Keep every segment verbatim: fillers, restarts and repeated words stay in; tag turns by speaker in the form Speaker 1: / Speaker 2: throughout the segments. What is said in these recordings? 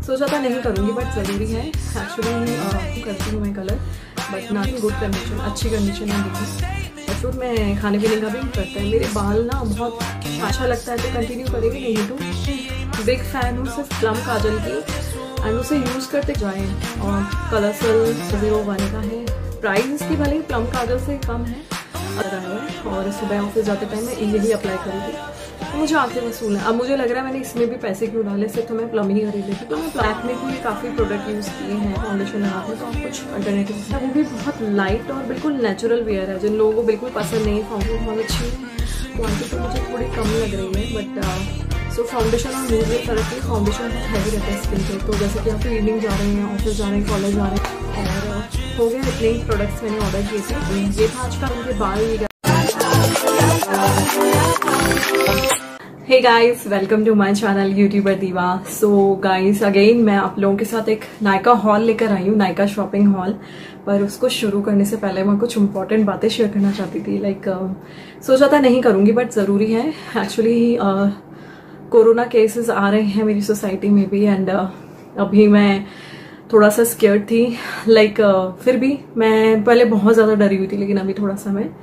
Speaker 1: सोचा था नहीं करूँगी बट ज़रूरी है। एक्चुअली करती हूँ मैं colour but not in good condition, अच्छी कंडीशन में देखिए। एक्चुअली मैं खाने पीने का भी करता है। मेरे बाल ना बहुत अच्छा लगता है तो कंटिन्यू करेंगे, नहीं तो बिग फ़ैन हूँ सिर्फ प्लम काजल की एंड उसे यूज़ करते जाएँ। और कलरफुल ज़ीरो वन का है, प्राइस इसकी भले ही प्लम काजल से कम है और सुबह ऑफिस जाते टाइम मैं यही अप्लाई करूँगी तो मुझे आंखें वसूल है। अब मुझे लग रहा है मैंने इसमें भी पैसे क्यों डाले, सिर्फ तो मैं प्लम ही खरीद लेती। तो मैं ब्लैक में भी काफ़ी प्रोडक्ट यूज़ किए हैं फाउंडेशन लगाते, तो आप कुछ अल्टरनेटिव है। वो भी बहुत लाइट और बिल्कुल नेचुरल वेयर है। जिन लोगों को बिल्कुल पसंद नहीं फाउंडेशन बहुत अच्छी है, क्वान्टिटी तो मुझे थोड़ी कम लग रही है बट सो फाउंडेशन और मूड में फ़र्क नहीं, फाउंडेशन बहुत हैवी रहता है स्किन पे। तो जैसे कि आप इवनिंग जा रहे हैं, ऑफिस जा रहे हैं, कॉलेज जा रहे हैं और हो गया इतने प्रोडक्ट्स मैंने ऑर्डर किए थे। ये था आज का उनके बाल। Hey guys, welcome to my channel youtuber Diva. So guys again मैं आप लोगों के साथ एक नायका हॉल लेकर आई हूँ, नायका शॉपिंग हॉल। पर उसको शुरू करने से पहले मैं कुछ इंपॉर्टेंट बातें शेयर करना चाहती थी। लाइक like, uh, सोचा था नहीं करूँगी बट ज़रूरी है। एक्चुअली कोरोना केसेस आ रहे हैं मेरी सोसाइटी में भी एंड uh, अभी मैं थोड़ा सा स्केयर्ड थी। लाइक like, uh, फिर भी मैं पहले बहुत ज़्यादा डरी हुई थी, लेकिन अभी थोड़ा सा मैं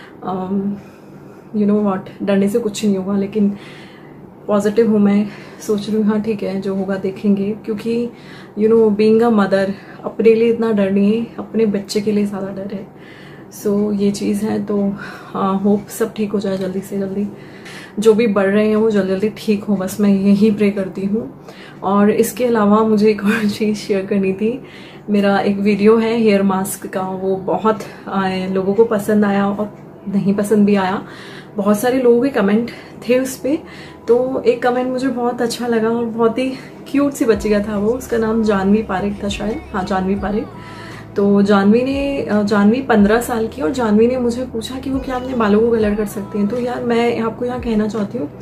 Speaker 1: यू नो व्हाट, डरने से कुछ नहीं होगा, लेकिन पॉजिटिव हूँ। मैं सोच रही हूँ हाँ ठीक है जो होगा देखेंगे, क्योंकि you know being a mother अपने लिए इतना डर नहीं है, अपने बच्चे के लिए ज़्यादा डर है। सो so, ये चीज़ है। तो होप सब ठीक हो जाए जल्दी से जल्दी, जो भी बढ़ रहे हैं वो जल्दी जल्दी ठीक हो, बस मैं यही प्रे करती हूँ। और इसके अलावा मुझे एक और चीज़ शेयर करनी थी। मेरा एक वीडियो है हेयर मास्क का, वो बहुत आए, लोगों को पसंद आया और नहीं पसंद भी आया। बहुत सारे लोगों के कमेंट थे उस पर। तो एक कमेंट मुझे बहुत अच्छा लगा और बहुत ही क्यूट सी बच्ची का था वो, उसका नाम जानवी पारिक था शायद, हाँ जानवी पारिक। तो जानवी ने जानवी पंद्रह साल की और जानवी ने मुझे पूछा कि वो क्या अपने बालों को कलर कर सकती हैं। तो यार मैं आपको यहाँ कहना चाहती हूँ,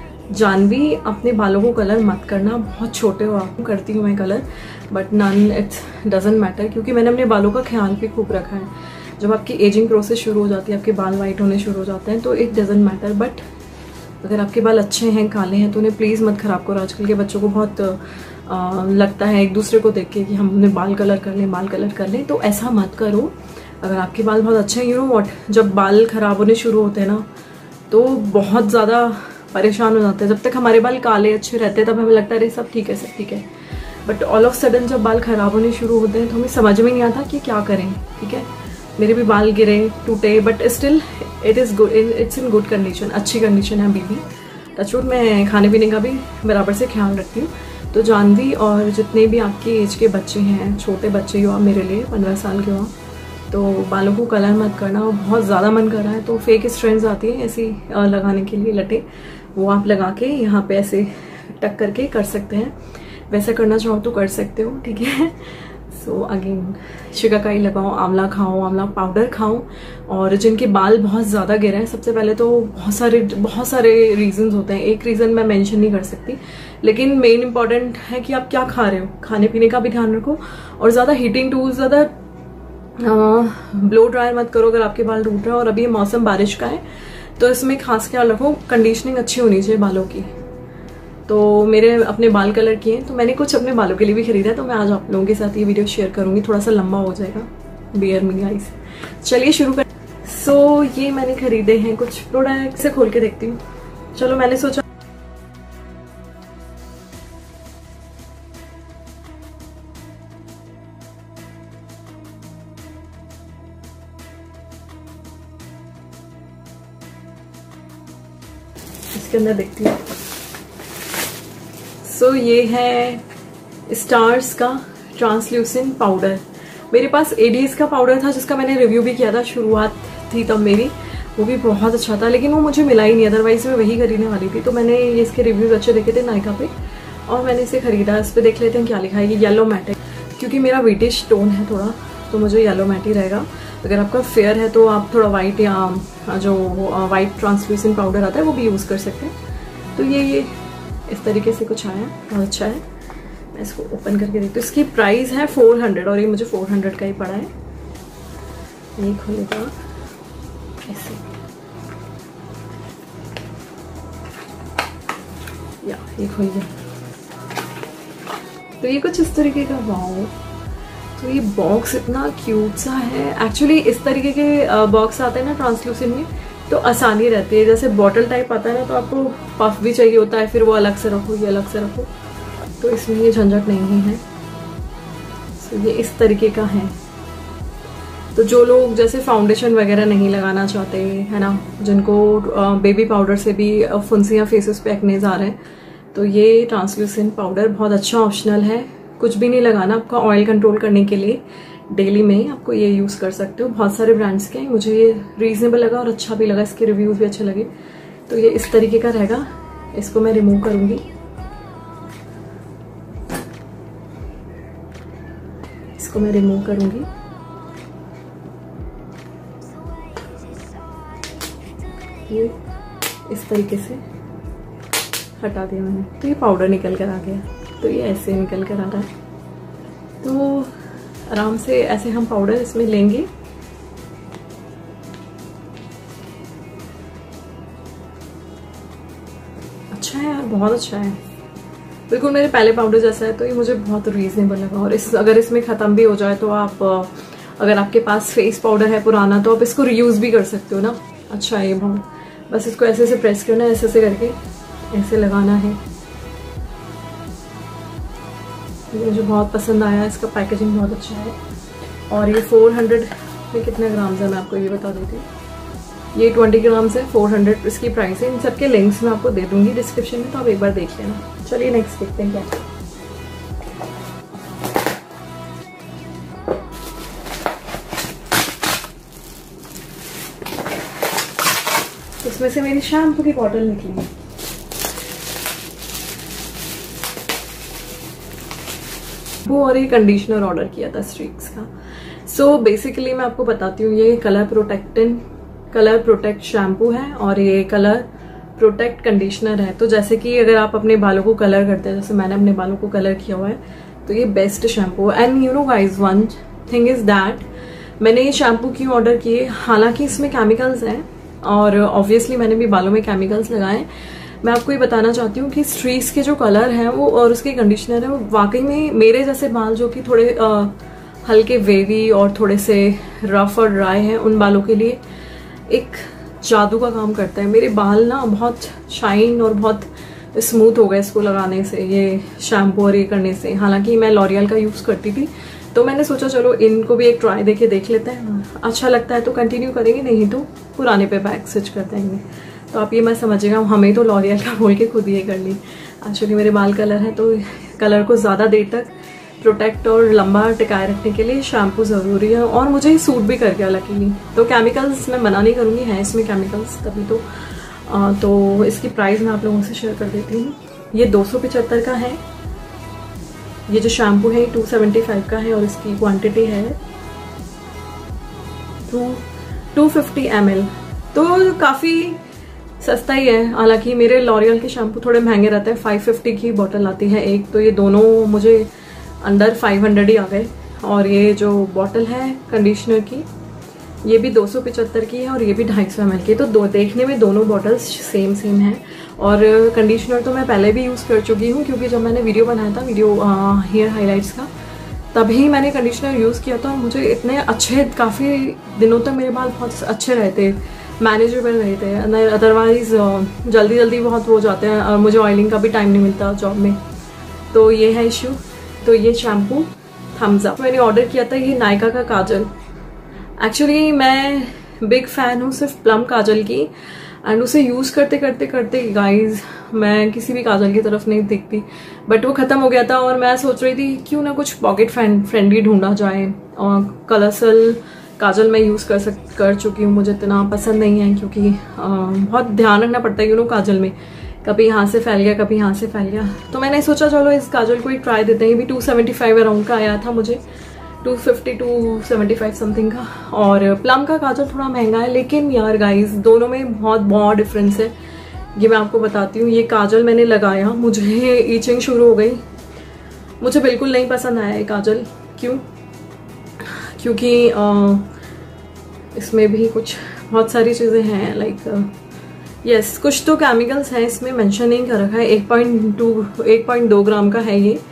Speaker 1: जानवी अपने बालों को कलर मत करना, बहुत छोटे हो आप। करती हूँ मैं colour but none it's doesn't matter, क्योंकि मैंने अपने बालों का ख्याल भी खूब रखा है। जब आपकी एजिंग प्रोसेस शुरू हो जाती है, आपके बाल वाइट होने शुरू हो जाते हैं, तो इट डजेंट मैटर। बट अगर आपके बाल अच्छे हैं, काले हैं, तो उन्हें प्लीज़ मत ख़राब करो। आजकल के बच्चों को बहुत आ, लगता है एक दूसरे को देख के कि हम अपने बाल कलर कर लें, बाल कलर कर लें, तो ऐसा मत करो। अगर आपके बाल बहुत अच्छे हैं, यू नो व्हाट, जब बाल ख़राब होने शुरू होते हैं ना तो बहुत ज़्यादा परेशान हो जाते हैं। जब तक हमारे बाल काले अच्छे रहते हैं तब हमें लगता है अरे सब ठीक है सब ठीक है, बट ऑल ऑफ सडन जब बाल ख़राब होने शुरू होते हैं तो हमें समझ में नहीं आता कि क्या करें। ठीक है, मेरे भी बाल गिरे टूटे but still it is good, it's in good condition, अच्छी कंडीशन है अभी भी। टचवुड मैं खाने पीने का भी बराबर से ख्याल रखती हूँ। तो जानवी और जितने भी आपकी एज के बच्चे हैं, छोटे बच्चे हो आप मेरे लिए, पंद्रह साल के हो, तो बालों को कलर मत करना। बहुत ज़्यादा मन कर रहा है तो फेक स्ट्रेंड्स आती हैं ऐसी लगाने के लिए लटे, वो आप लगा के यहाँ पे ऐसे टक करके कर सकते हैं। वैसा करना चाहो तो कर सकते हो, ठीक है। सो अगेन शिकाकाई लगाओ, आंवला खाओ, आंवला पाउडर खाओ। और जिनके बाल बहुत ज़्यादा गिरे हैं, सबसे पहले तो बहुत सारे बहुत सारे रीजंस होते हैं, एक रीज़न मैं मेंशन नहीं कर सकती, लेकिन मेन इंपॉर्टेंट है कि आप क्या खा रहे हो। खाने पीने का भी ध्यान रखो और ज़्यादा हीटिंग टूल्स, ज़्यादा ब्लो ड्रायर मत करो अगर आपके बाल टूट रहे हैं। और अभी ये मौसम बारिश का है तो इसमें खास ख्याल रखो, कंडीशनिंग अच्छी होनी चाहिए बालों की। तो मेरे अपने बाल कलर किए तो मैंने कुछ अपने बालों के लिए भी खरीदा है, तो मैं आज आप लोगों के साथ ये वीडियो शेयर करूंगी। थोड़ा सा लंबा हो जाएगा, बियर मी गाइस। चलिए शुरू कर। सो so, ये मैंने खरीदे हैं कुछ प्रोडक्ट, से खोल के देखती हूँ। चलो मैंने सोचा इसके अंदर देखती हूँ। सो so, ये है स्टार्स का ट्रांसल्यूसेंट पाउडर। मेरे पास एडीज का पाउडर था जिसका मैंने रिव्यू भी किया था, शुरुआत थी तब मेरी, वो भी बहुत अच्छा था, लेकिन वो मुझे मिला ही नहीं, अदरवाइज मैं वही खरीदने वाली थी। तो मैंने ये इसके रिव्यूज अच्छे देखे थे नायका पे और मैंने इसे खरीदा। इस पर देख लेते हैं क्या लिखा है। ये येलो मैट है, क्योंकि मेरा विटिश टोन है थोड़ा, तो मुझे येलो मैट ही रहेगा। अगर आपका फेयर है तो आप थोड़ा वाइट या जो वाइट ट्रांसल्यूसेंट पाउडर आता है वो भी यूज़ कर सकते हैं। तो ये ये इस तरीके से कुछ आया, बहुत अच्छा है। मैं इसको ओपन करके देखती हूँ। इसकी प्राइस है फोर हंड्रेड और ये मुझे फोर हंड्रेड का ही पड़ा है। ये खोलेगा ऐसे, या ये खोल गया। तो ये कुछ इस तरीके का, वाओ। तो ये बॉक्स इतना क्यूट सा है। एक्चुअली इस तरीके के बॉक्स आते हैं ना ट्रांसलूसेंट में, तो आसानी रहती है। जैसे बॉटल टाइप आता है ना, तो आपको पफ भी चाहिए होता है, फिर वो अलग से रखो, ये अलग से रखो, तो इसमें ये झंझट नहीं है। तो ये इस तरीके का है। तो जो लोग जैसे फाउंडेशन वगैरह नहीं लगाना चाहते है ना, जिनको बेबी पाउडर से भी फुंसियाँ फेसेस पे एक्नेज आ रहे हैं, तो ये ट्रांसलूसेंट पाउडर बहुत अच्छा ऑप्शनल है। कुछ भी नहीं लगाना, आपका ऑयल कंट्रोल करने के लिए डेली में आपको ये यूज़ कर सकते हो। बहुत सारे ब्रांड्स के हैं, मुझे ये रीजनेबल लगा और अच्छा भी लगा, इसके रिव्यूज़ भी अच्छे लगे। तो ये इस तरीके का रहेगा। इसको मैं रिमूव करूँगी, इसको मैं रिमूव करूँगी। ये इस तरीके से हटा दिया मैंने, तो ये पाउडर निकल कर आ गया। तो ये ऐसे निकल कर आ रहा है। तो आराम से ऐसे हम पाउडर इसमें लेंगे। अच्छा है यार, बहुत अच्छा है, बिल्कुल मेरे पहले पाउडर जैसा है। तो ये मुझे बहुत रीजनेबल लगा। और इस अगर इसमें ख़त्म भी हो जाए तो आप, अगर आपके पास फेस पाउडर है पुराना, तो आप इसको रीयूज़ भी कर सकते हो ना। अच्छा है ये बहुत। बस इसको ऐसे से प्रेस करना है, ऐसे से करके ऐसे लगाना है। ये मुझे बहुत पसंद आया, इसका पैकेजिंग बहुत अच्छा है। और ये चार सौ में कितने ग्राम्स है मैं आपको ये बता देती हूँ। ये बीस ग्राम्स है, चार सौ इसकी प्राइस है। इन सबके लिंक्स मैं आपको दे दूंगी डिस्क्रिप्शन में, तो आप एक बार देख लेना। चलिए नेक्स्ट देखते हैं क्या। इसमें से मेरी शैम्पू की बॉटल निकली है। वो और ये कंडीशनर ऑर्डर किया था स्ट्रीक्स का। सो so, बेसिकली मैं आपको बताती हूँ, ये colour protectant colour protect shampoo है और ये कलर प्रोटेक्ट कंडीशनर है। तो जैसे कि अगर आप अपने बालों को कलर करते हैं, जैसे मैंने अपने बालों को कलर किया हुआ है, तो ये बेस्ट शैम्पू है। And you know guys, one thing is that मैंने ये शैम्पू क्यों ऑर्डर किए, हालांकि इसमें केमिकल्स हैं और ऑब्वियसली मैंने भी बालों में केमिकल्स लगाए। मैं आपको ये बताना चाहती हूँ कि स्ट्रीक्स के जो कलर हैं वो और उसके कंडीशनर है, वो वाकई में मेरे जैसे बाल जो कि थोड़े आ, हल्के वेवी और थोड़े से रफ और ड्राई हैं, उन बालों के लिए एक जादू का काम करता है। मेरे बाल ना बहुत शाइन और बहुत स्मूथ हो गए इसको लगाने से, ये शैम्पू और ये करने से। हालांकि मैं लॉरियल का यूज़ करती थी, तो मैंने सोचा चलो इनको भी एक ट्राई देके देख लेते हैं, अच्छा लगता है तो कंटिन्यू करेंगे, नहीं तो पुराने पे बैक स्विच कर देंगे। तो आप ये मैं समझिएगा, हमें तो लॉरियल का बोल के खुद ये कर ली। एक्चुअली मेरे बाल कलर है, तो कलर को ज़्यादा देर तक प्रोटेक्ट और लंबा टिकाए रखने के लिए शैम्पू ज़रूरी है, और मुझे सूट भी कर गया लकीली। तो केमिकल्स मैं मना नहीं करूँगी, हैं इसमें केमिकल्स तभी तो आ, तो इसकी प्राइस मैं आप लोगों से शेयर कर देती हूँ। ये दो सौ पचहत्तर का है। ये जो शैम्पू है टू सेवेंटी फाइव का है और इसकी क्वांटिटी है two two fifty M L, तो काफ़ी सस्ता ही है। हालांकि मेरे लॉरियल के शैम्पू थोड़े महंगे रहते हैं, फाइव फिफ्टी की बॉटल आती है एक, तो ये दोनों मुझे अंडर फाइव हंड्रेड ही आ गए। और ये जो बॉटल है कंडीशनर की, ये भी दो सौ पचहत्तर की है और ये भी ढाई सौ एम एल की। तो दो देखने में दोनों बॉटल्स सेम सेम हैं। और कंडीशनर तो मैं पहले भी यूज़ कर चुकी हूँ, क्योंकि जब मैंने वीडियो बनाया था, वीडियो हेयर हाईलाइट्स का, तभी मैंने कंडीशनर यूज़ किया था। मुझे इतने अच्छे, काफ़ी दिनों तक मेरे बाल बहुत अच्छे रहते, मैनेजेबल रहे थे। अदरवाइज जल्दी जल्दी बहुत हो जाते हैं और मुझे ऑयलिंग का भी टाइम नहीं मिलता जॉब में, तो ये है इशू। तो ये शैम्पू थम्स अप मैंने ऑर्डर किया था, ये नायका का काजल। एक्चुअली मैं बिग फ़ैन हूँ सिर्फ प्लम काजल की, एंड उसे यूज़ करते करते करते गाइज मैं किसी भी काजल की तरफ नहीं दिखती। बट वो ख़त्म हो गया था और मैं सोच रही थी क्यों ना कुछ पॉकेट फ्रेंडली ढूंढा जाए। और कलरसल काजल मैं यूज़ कर सक कर चुकी हूँ, मुझे इतना पसंद नहीं है, क्योंकि आ, बहुत ध्यान रखना पड़ता है यू नो काजल में, कभी यहाँ से फैल गया कभी यहाँ से फैल गया। तो मैंने सोचा चलो इस काजल को एक ट्राई देते हैं। ये भी टू सेवेंटी फाइव अराउंड का आया था मुझे, two fifty two seventy five something का। और प्लम का काजल थोड़ा महंगा है, लेकिन यार गाइज दोनों में बहुत बहुत डिफरेंस है, ये मैं आपको बताती हूँ। ये काजल मैंने लगाया, मुझे ईचिंग शुरू हो गई, मुझे बिल्कुल नहीं पसंद आया ये काजल। क्यों? क्योंकि आ, इसमें भी कुछ बहुत सारी चीज़ें हैं, लाइक यस yes, कुछ तो केमिकल्स हैं इसमें, मेंशन नहीं कर रखा है। एक पॉइंट टू एक पॉइंट दो ग्राम का है ये,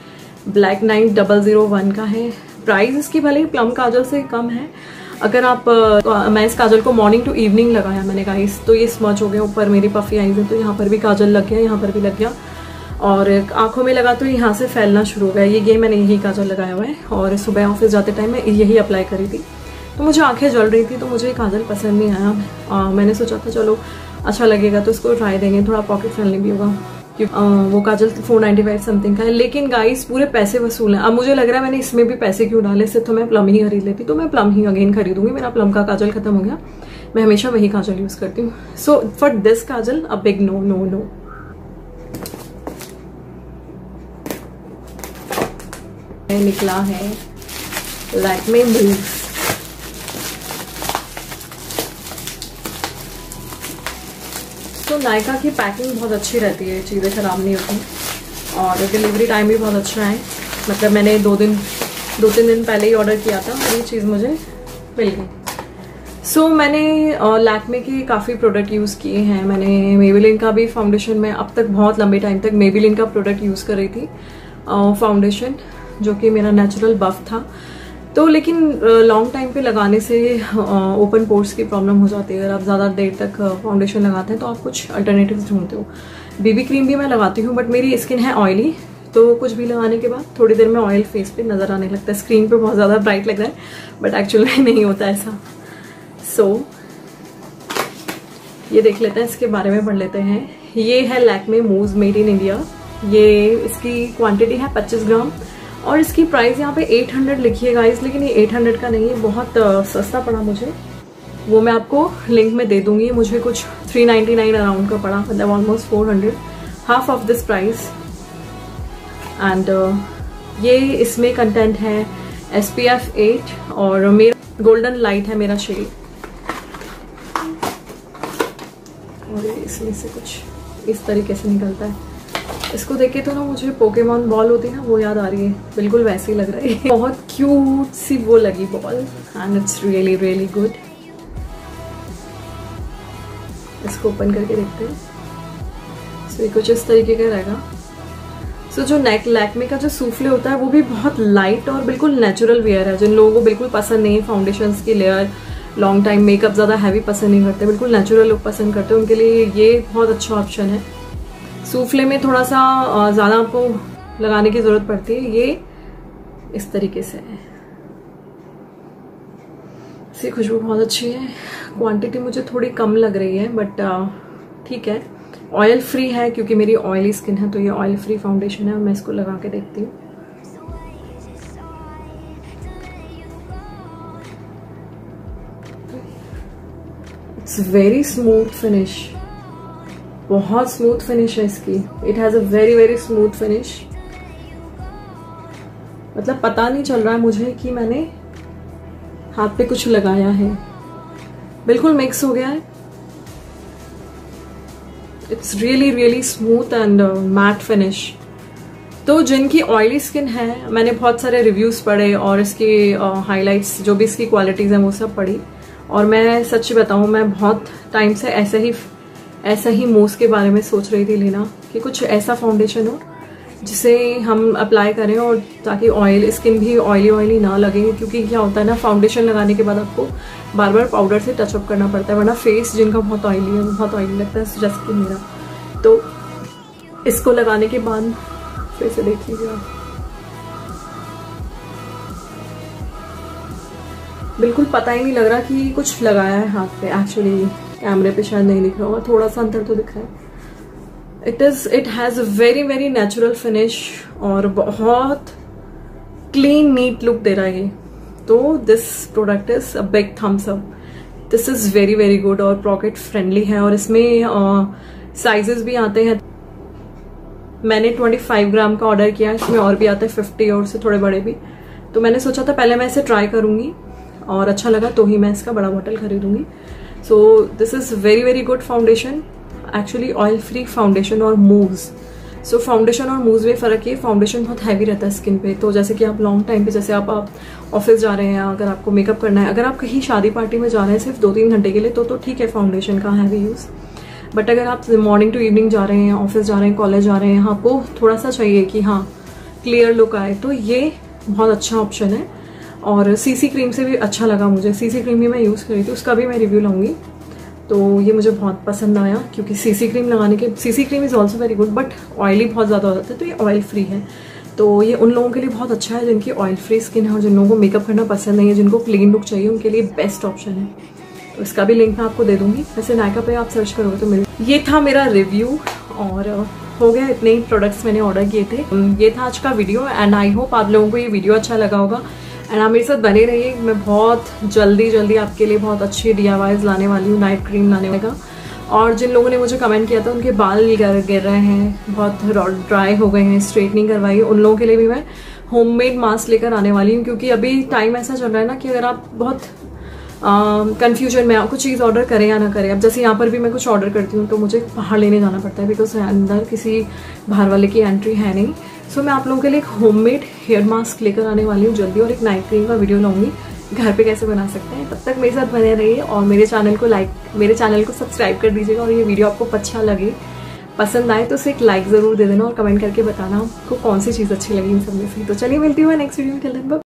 Speaker 1: black nine double zero one का है। प्राइस इसकी भले ही प्लम काजल से कम है। अगर आप आ, मैं इस काजल को मॉर्निंग टू इवनिंग लगाया मैंने गाइस, तो ये स्मच हो गया। ऊपर मेरी पफी आईज है तो यहाँ पर भी काजल लग गया, यहाँ पर भी लग गया, और आंखों में लगा तो यहाँ से फैलना शुरू हो गया। ये ये मैंने यही काजल लगाया हुआ है और सुबह ऑफिस जाते टाइम मैं यही अप्लाई करी थी, तो मुझे आंखें जल रही थी, तो मुझे काजल पसंद नहीं आया। आ, मैंने सोचा था चलो अच्छा लगेगा तो इसको ट्राई देंगे, थोड़ा पॉकेट फ्रेंडली भी होगा। क्योंकि वो kajal four ninety five something का है, लेकिन गाइस पूरे पैसे वसूल हैं। अब मुझे लग रहा है मैंने इसमें भी पैसे क्यों डाले, इससे तो मैं प्लम ही खरीद लेती। तो मैं प्लम ही अगेन खरीदूंगी, मेरा प्लम का काजल खत्म हो गया, मैं हमेशा वही काजल यूज करती हूँ। So for this kajal a big no no no. निकला है लैक्मे मूव्स। तो नायका की पैकिंग बहुत अच्छी रहती है, चीज़ें खराब नहीं होती, और डिलीवरी टाइम भी बहुत अच्छा है। मतलब मैंने दो दिन दो तीन दिन पहले ही ऑर्डर किया था और ये चीज़ मुझे मिल गई। सो so, मैंने लैक्मे के काफ़ी प्रोडक्ट यूज़ किए हैं। मैंने मेबेलिन का भी फाउंडेशन, मैं अब तक बहुत लंबे टाइम तक मेबेलिन का प्रोडक्ट यूज़ कर रही थी फाउंडेशन, जो कि मेरा नेचुरल बफ था। तो लेकिन लॉन्ग टाइम पे लगाने से ओपन पोर्स की प्रॉब्लम हो जाती है। अगर आप ज़्यादा देर तक फाउंडेशन लगाते हैं तो आप कुछ अल्टरनेटिव्स ढूंढते हो। बीबी क्रीम भी मैं लगाती हूँ, बट मेरी स्किन है ऑयली, तो कुछ भी लगाने के बाद थोड़ी देर में ऑयल फेस पे नज़र आने लगता है। स्क्रीन पे बहुत ज़्यादा ब्राइट लग रहा है, बट एक्चुअल में नहीं होता ऐसा। सो so, ये देख लेते हैं, इसके बारे में पढ़ लेते हैं। ये है Lakme mousse made in India. ये इसकी क्वांटिटी है पच्चीस ग्राम और इसकी प्राइस यहाँ पे आठ सौ लिखी है गाइस, लेकिन ये आठ सौ का नहीं है, बहुत uh, सस्ता पड़ा मुझे। वो मैं आपको लिंक में दे दूंगी। मुझे कुछ तीन सौ निन्यानवे अराउंड का पड़ा, मतलब ऑलमोस्ट चार सौ, half of this price. And ये इसमें कंटेंट है एस पी एफ एट और मेरा गोल्डन लाइट है मेरा शेड। और इसमें से कुछ इस तरीके से निकलता है। इसको देख के तो ना मुझे पोकेमॉन बॉल होती है ना, वो याद आ रही है, बिल्कुल वैसी लग रही है। बहुत क्यूट सी वो लगी ball, and it's really really good. इसको ओपन करके देखते हैं। सो so, कुछ इस तरीके का रहेगा। सो so, जो नेक लैक्मे का जो सूफले होता है वो भी बहुत लाइट और बिल्कुल नेचुरल वेयर है। जिन लोगों को बिल्कुल पसंद नहीं है फाउंडेशंस की लेयर, लॉन्ग टाइम मेकअप ज़्यादा हैवी पसंद नहीं करते, बिल्कुल नेचुरल लुक पसंद करते हैं, उनके लिए ये बहुत अच्छा ऑप्शन है। सूफले में थोड़ा सा ज़्यादा आपको लगाने की ज़रूरत पड़ती है। ये इस तरीके से है, इसकी खुशबू बहुत अच्छी है। क्वांटिटी मुझे थोड़ी कम लग रही है, बट ठीक है। ऑयल फ्री है क्योंकि मेरी ऑयली स्किन है, तो ये ऑयल फ्री फाउंडेशन है और मैं इसको लगा के देखती हूँ। इट्स वेरी स्मूथ फिनिश, बहुत स्मूथ फिनिश है इसकी। It has a very very smooth finish. मतलब पता नहीं चल रहा है मुझे कि मैंने हाथ पे कुछ लगाया है, बिल्कुल मिक्स हो गया है। It's really really smooth and matte finish. तो जिनकी ऑयली स्किन है, मैंने बहुत सारे रिव्यूज पढ़े और इसके हाइलाइट्स uh, जो भी इसकी क्वालिटीज हैं वो सब पढ़ी, और मैं सच बताऊं मैं बहुत टाइम से ऐसे ही ऐसा ही मूव्स के बारे में सोच रही थी लेना, कि कुछ ऐसा फाउंडेशन हो जिसे हम अप्लाई करें और ताकि ऑयल स्किन भी ऑयली ऑयली ना लगे। क्योंकि क्या होता है ना, फाउंडेशन लगाने के बाद आपको बार बार पाउडर से टचअप करना पड़ता है, वरना फेस जिनका बहुत ऑयली है बहुत ऑयली लगता है, जैसे कि मेरा। तो इसको लगाने के बाद फिर से देख लीजिए आप, बिल्कुल पता ही नहीं लग रहा कि कुछ लगाया है हाथ पे। एक्चुअली कैमरे पे शायद नहीं दिख रहा होगा, थोड़ा सा अंतर तो दिख रहा है। It is it has a very very natural finish और बहुत क्लीन नीट लुक दे रहा है ये। तो this product is a big thumbs up. This is very very good और पॉकेट फ्रेंडली है, और इसमें साइजेस uh, भी आते हैं। मैंने पच्चीस ग्राम का ऑर्डर किया है, इसमें और भी आता है पचास और से थोड़े बड़े भी। तो मैंने सोचा था पहले मैं इसे ट्राई करूंगी और अच्छा लगा तो ही मैं इसका बड़ा बॉटल खरीदूंगी। So this is very very good foundation, actually oil free foundation और मूव्स। सो फाउंडेशन और मूव्स में फ़र्क है, फाउंडेशन बहुत हैवी रहता है स्किन पे। तो जैसे कि आप लॉन्ग टाइम पे, जैसे आप ऑफिस जा रहे हैं, अगर आपको मेकअप करना है, अगर आप कहीं शादी पार्टी में जा रहे हैं सिर्फ दो तीन घंटे के लिए, तो तो ठीक है फाउंडेशन का हैवी यूज़। बट अगर आप मॉर्निंग टू इवनिंग जा रहे हैं, ऑफिस जा रहे हैं, कॉलेज जा रहे हैं, आपको थोड़ा सा चाहिए कि हाँ क्लियर लुक आए, तो ये बहुत अच्छा ऑप्शन है। और सीसी क्रीम से भी अच्छा लगा मुझे, सीसी क्रीम भी मैं यूज़ करी थी, उसका भी मैं रिव्यू लाऊंगी। तो ये मुझे बहुत पसंद आया, क्योंकि सीसी क्रीम लगाने के, CC cream is also very good but oily बहुत ज़्यादा हो जाता है, तो ये ऑयल फ्री है। तो ये उन लोगों के लिए बहुत अच्छा है जिनकी ऑयल फ्री स्किन है और जिन लोगों को मेकअप करना पसंद नहीं है, जिनको क्लीन लुक चाहिए, उनके लिए बेस्ट ऑप्शन है। तो इसका भी लिंक मैं आपको दे दूंगी। वैसे नायका पे आप सर्च करोगे तो मिल। ये था मेरा रिव्यू और हो गया, इतने ही प्रोडक्ट्स मैंने ऑर्डर किए थे। ये था आज का वीडियो एंड आई होप आप लोगों को ये वीडियो अच्छा लगा होगा एंड आप मेरे साथ बने रहिए। मैं बहुत जल्दी जल्दी आपके लिए बहुत अच्छी डी आई वाइज लाने वाली हूँ, नाइट क्रीम लाने वाला। और जिन लोगों ने मुझे कमेंट किया था उनके बाल गिर गिर रहे हैं, बहुत ड्राई हो गए हैं, स्ट्रेटनिंग करवाई, उन लोगों के लिए भी मैं होममेड मास्क लेकर आने वाली हूँ। क्योंकि अभी टाइम ऐसा चल रहा है ना कि अगर आप बहुत कन्फ्यूजन uh, में कुछ चीज़ ऑर्डर करें या ना करें, अब जैसे यहाँ पर भी मैं कुछ ऑर्डर करती हूँ तो मुझे बाहर लेने जाना पड़ता है बिकॉज अंदर किसी बाहर वाले की एंट्री है नहीं। सो so, मैं आप लोगों के लिए एक होममेड हेयर मास्क लेकर आने वाली हूँ जल्दी, और एक नाइट क्रीम का वीडियो लाऊंगी घर पे कैसे बना सकते हैं। तब तक मेरे साथ बने रहिए और मेरे चैनल को लाइक मेरे चैनल को सब्सक्राइब कर दीजिएगा। और ये वीडियो आपको अच्छा लगे, पसंद आए तो उसे एक लाइक ज़रूर दे देना और कमेंट करके बताना आपको कौन सी चीज़ अच्छी लगी इन सब में से। तो चलिए मिलती हूँ नेक्स्ट वीडियो में।